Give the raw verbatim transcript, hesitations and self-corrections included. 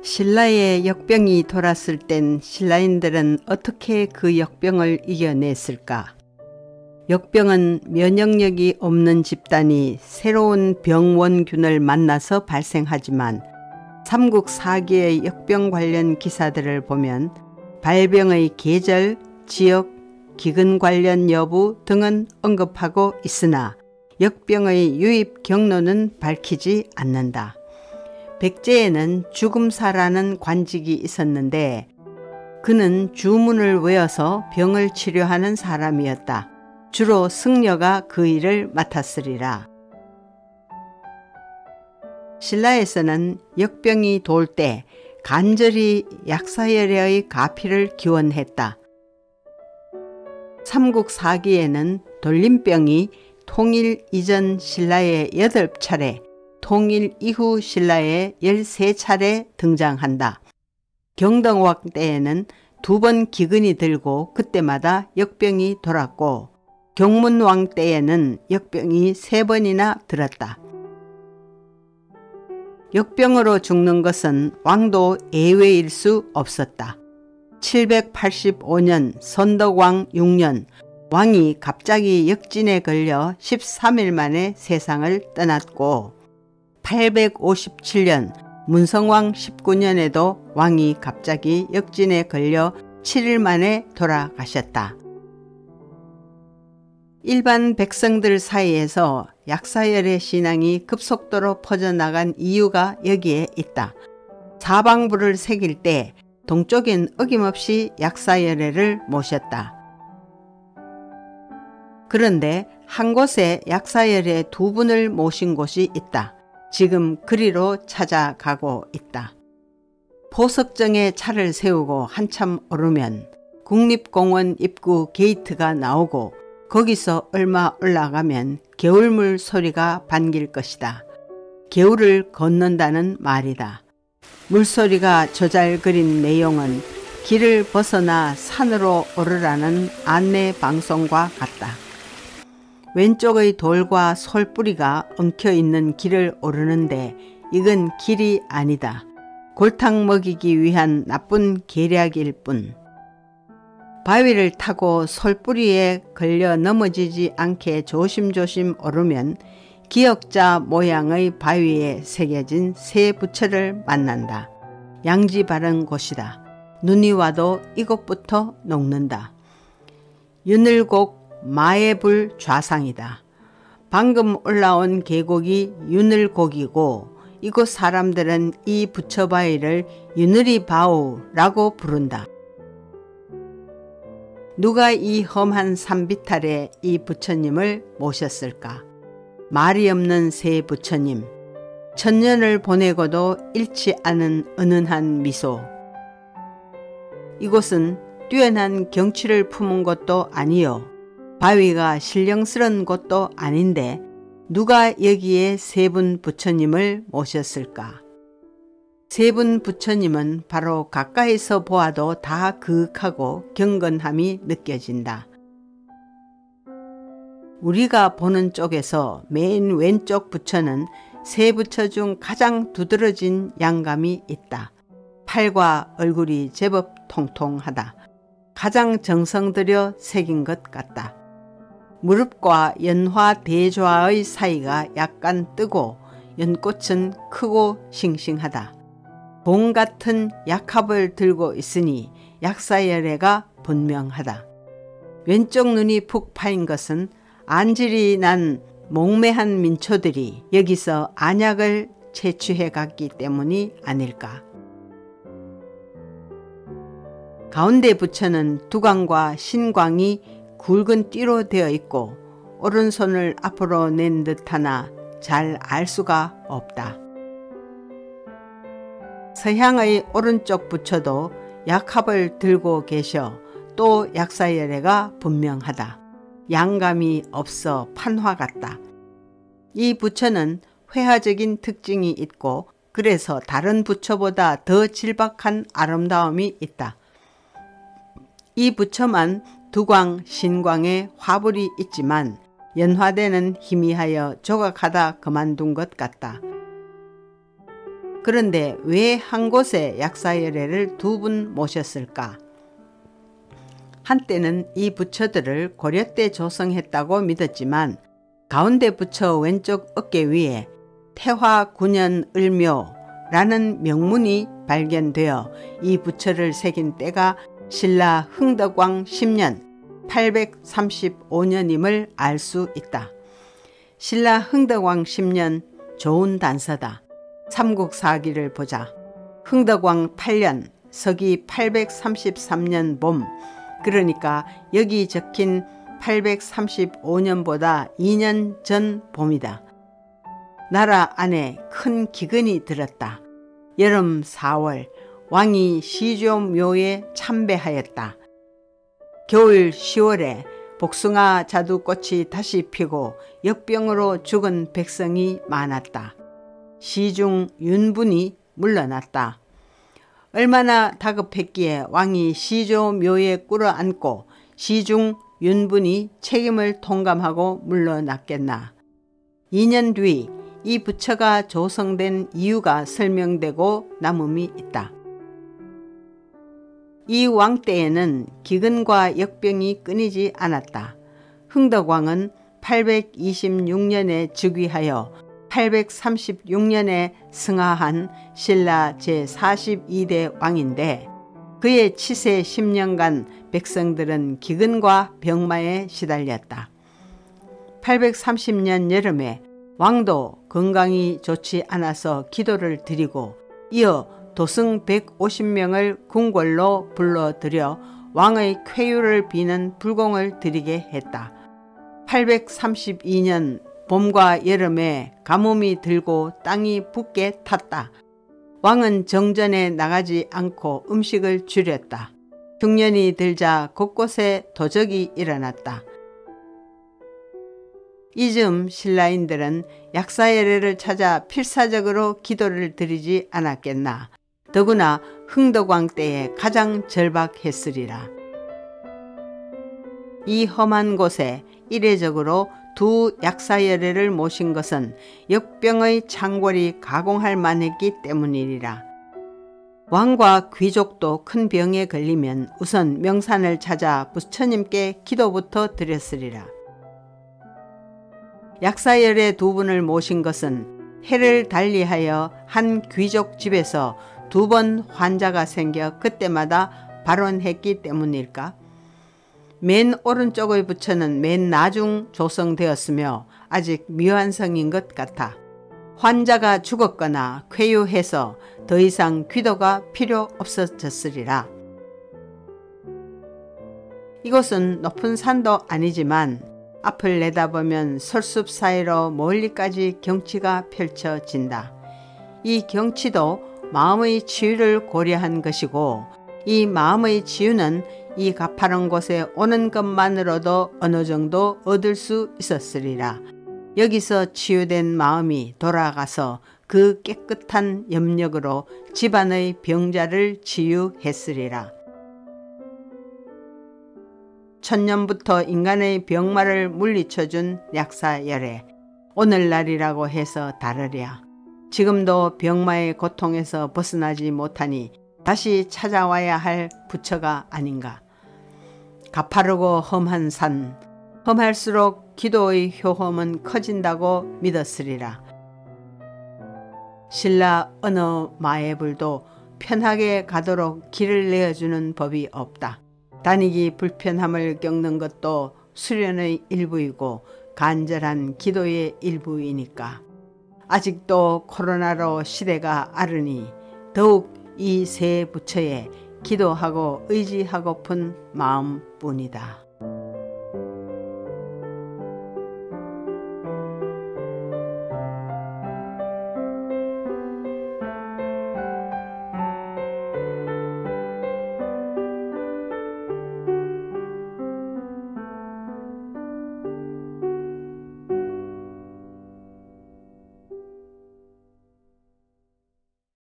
신라의 역병이 돌았을 땐 신라인들은 어떻게 그 역병을 이겨냈을까? 역병은 면역력이 없는 집단이 새로운 병원균을 만나서 발생하지만 삼국사기의 역병 관련 기사들을 보면 발병의 계절, 지역, 기근 관련 여부 등은 언급하고 있으나 역병의 유입 경로는 밝히지 않는다. 백제에는 죽음사라는 관직이 있었는데 그는 주문을 외워서 병을 치료하는 사람이었다. 주로 승려가 그 일을 맡았으리라. 신라에서는 역병이 돌 때 간절히 약사열애의 가피를 기원했다. 삼국사기에는 돌림병이 통일 이전 신라에 여덟 차례, 통일 이후 신라에 열세 차례 등장한다. 경동왕 때에는 두 번 기근이 들고 그때마다 역병이 돌았고 경문왕 때에는 역병이 세 번이나 들었다. 역병으로 죽는 것은 왕도 예외일 수 없었다. 칠백팔십오 년 선덕왕 육 년 왕이 갑자기 역진에 걸려 십삼 일 만에 세상을 떠났고 팔백오십칠 년 문성왕 십구 년에도 왕이 갑자기 역진에 걸려 칠 일 만에 돌아가셨다. 일반 백성들 사이에서 약사열애 신앙이 급속도로 퍼져나간 이유가 여기에 있다. 사방부를 새길 때 동쪽엔 어김없이 약사열애를 모셨다. 그런데 한 곳에 약사열애 두 분을 모신 곳이 있다. 지금 그리로 찾아가고 있다. 포석정에 차를 세우고 한참 오르면 국립공원 입구 게이트가 나오고 거기서 얼마 올라가면 개울물 소리가 반길 것이다. 개울을 건넌다는 말이다. 물소리가 조잘거린 내용은 길을 벗어나 산으로 오르라는 안내 방송과 같다. 왼쪽의 돌과 솔뿌리가 엉켜있는 길을 오르는데 이건 길이 아니다. 골탕 먹이기 위한 나쁜 계략일 뿐. 바위를 타고 솔뿌리에 걸려 넘어지지 않게 조심조심 오르면 기역자 모양의 바위에 새겨진 새 부처를 만난다. 양지 바른 곳이다. 눈이 와도 이곳부터 녹는다. 윤을곡 마애불 좌상이다. 방금 올라온 계곡이 윤을곡이고 이곳 사람들은 이 부처바위를 윤을이바우라고 부른다. 누가 이 험한 산비탈에 이 부처님을 모셨을까? 말이 없는 새 부처님, 천년을 보내고도 잃지 않은 은은한 미소. 이곳은 뛰어난 경치를 품은 곳도 아니요 바위가 신령스런 곳도 아닌데 누가 여기에 세 분 부처님을 모셨을까? 세 분 부처님은 바로 가까이서 보아도 다 그윽하고 경건함이 느껴진다. 우리가 보는 쪽에서 맨 왼쪽 부처는 세 부처 중 가장 두드러진 양감이 있다. 팔과 얼굴이 제법 통통하다. 가장 정성 들여 새긴 것 같다. 무릎과 연화 대좌의 사이가 약간 뜨고 연꽃은 크고 싱싱하다. 봉 같은 약합을 들고 있으니 약사열애가 분명하다. 왼쪽 눈이 푹 파인 것은 안질이 난 몽매한 민초들이 여기서 안약을 채취해 갔기 때문이 아닐까. 가운데 부처는 두광과 신광이 굵은 띠로 되어 있고 오른손을 앞으로 낸 듯하나 잘 알 수가 없다. 서향의 오른쪽 부처도 약합을 들고 계셔 또 약사열애가 분명하다. 양감이 없어 판화 같다. 이 부처는 회화적인 특징이 있고 그래서 다른 부처보다 더 질박한 아름다움이 있다. 이 부처만 두광, 신광에 화불이 있지만 연화대는 희미하여 조각하다 그만둔 것 같다. 그런데 왜 한 곳에 약사열애를 두 분 모셨을까? 한때는 이 부처들을 고려 때 조성했다고 믿었지만 가운데 부처 왼쪽 어깨 위에 태화군현을묘라는 명문이 발견되어 이 부처를 새긴 때가 신라 흥덕왕 십 년 팔백삼십오 년임을 알 수 있다. 신라 흥덕왕 십 년 좋은 단서다. 삼국사기를 보자. 흥덕왕 팔 년 서기 팔백삼십삼 년 봄, 그러니까 여기 적힌 팔백삼십오 년보다 이 년 전 봄이다. 나라 안에 큰 기근이 들었다. 여름 사월 왕이 시조묘에 참배하였다. 겨울 시월에 복숭아 자두꽃이 다시 피고 역병으로 죽은 백성이 많았다. 시중 윤분이 물러났다. 얼마나 다급했기에 왕이 시조묘에 꿇어앉고 시중 윤분이 책임을 통감하고 물러났겠나. 이 년 뒤 이 부처가 조성된 이유가 설명되고 남음이 있다. 이 왕 때에는 기근과 역병이 끊이지 않았다. 흥덕왕은 팔백이십육 년에 즉위하여 팔백삼십육 년에 승하한 신라 제사십이 대 왕인데 그의 치세 십 년간 백성들은 기근과 병마에 시달렸다. 팔백삼십 년 여름에 왕도 건강이 좋지 않아서 기도를 드리고 이어 도승 백오십 명을 궁궐로 불러들여 왕의 쾌유를 비는 불공을 드리게 했다. 팔백삼십이 년 봄과 여름에 가뭄이 들고 땅이 붓게 탔다. 왕은 정전에 나가지 않고 음식을 줄였다. 흉년이 들자 곳곳에 도적이 일어났다. 이즈음 신라인들은 약사열애를 찾아 필사적으로 기도를 드리지 않았겠나. 더구나 흥덕왕 때에 가장 절박했으리라. 이 험한 곳에 이례적으로 두 약사열애를 모신 것은 역병의 창궐이 가공할 만했기 때문이리라. 왕과 귀족도 큰 병에 걸리면 우선 명산을 찾아 부처님께 기도부터 드렸으리라. 약사열애 두 분을 모신 것은 해를 달리하여 한 귀족 집에서 두 번 환자가 생겨 그때마다 발원했기 때문일까? 맨 오른쪽의 부처는 맨 나중 조성되었으며 아직 미완성인 것 같아. 환자가 죽었거나 쾌유해서 더 이상 기도가 필요 없어졌으리라. 이곳은 높은 산도 아니지만 앞을 내다보면 설숲 사이로 멀리까지 경치가 펼쳐진다. 이 경치도 마음의 치유를 고려한 것이고 이 마음의 치유는 이 가파른 곳에 오는 것만으로도 어느 정도 얻을 수 있었으리라. 여기서 치유된 마음이 돌아가서 그 깨끗한 염력으로 집안의 병자를 치유했으리라. 천년부터 인간의 병마를 물리쳐준 약사열애. 오늘날이라고 해서 다르랴. 지금도 병마의 고통에서 벗어나지 못하니 다시 찾아와야 할 부처가 아닌가. 가파르고 험한 산, 험할수록 기도의 효험은 커진다고 믿었으리라. 신라 어느 마애불도 편하게 가도록 길을 내어주는 법이 없다. 다니기 불편함을 겪는 것도 수련의 일부이고 간절한 기도의 일부이니까. 아직도 코로나로 시대가 아르니 더욱 이 세 부처에 기도하고 의지하고픈 마음뿐이다.